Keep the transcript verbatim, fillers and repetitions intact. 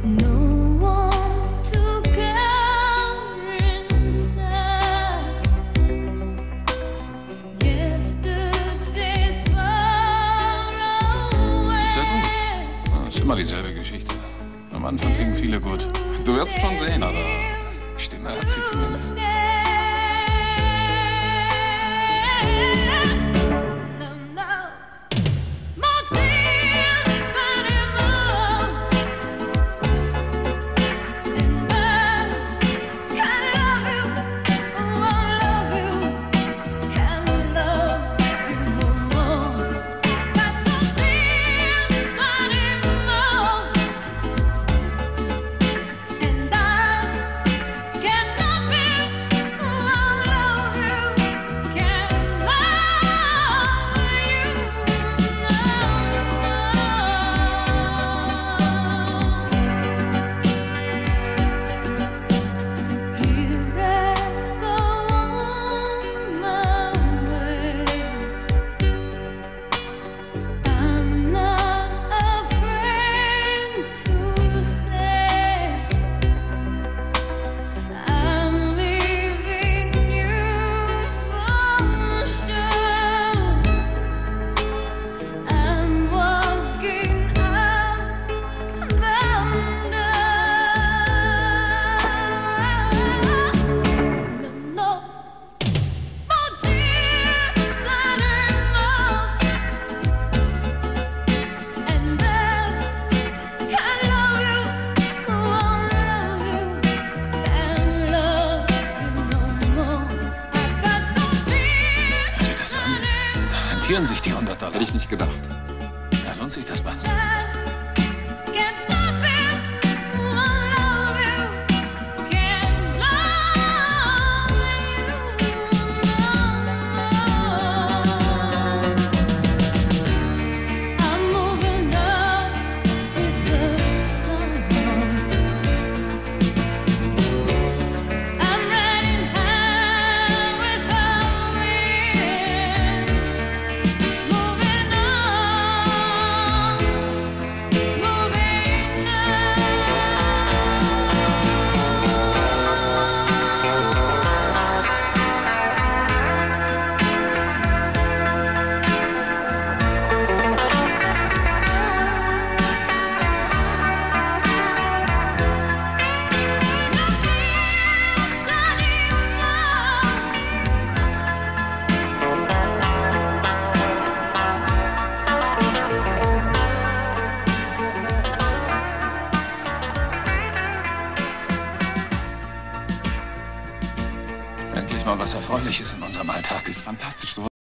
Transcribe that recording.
No one to care inside. Yesterday's far away. Ist ja gut. Das ist immer dieselbe Geschichte. Am Anfang klingen viele gut. Du wirst schon sehen, aber Stimme hat sie zumindest. Rentieren sich die hundert Dollar? Hätte ich nicht gedacht. Da lohnt sich das Band. Endlich mal was Erfreuliches in unserem Alltag. Ist fantastisch. So